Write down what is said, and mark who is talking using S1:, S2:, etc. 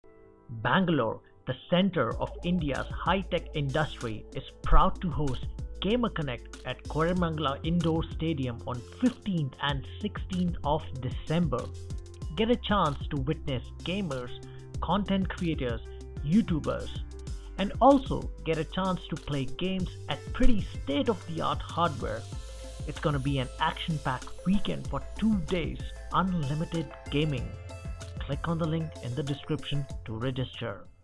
S1: Bangalore, the center of India's high-tech industry, is proud to host GamerConnect at Koramangala Indoor Stadium on 15th and 16th of December. Get a chance to witness gamers, content creators, YouTubers, and also get a chance to play games at pretty state-of-the-art hardware. It's gonna be an action-packed weekend for 2 days, unlimited gaming. Click on the link in the description to register.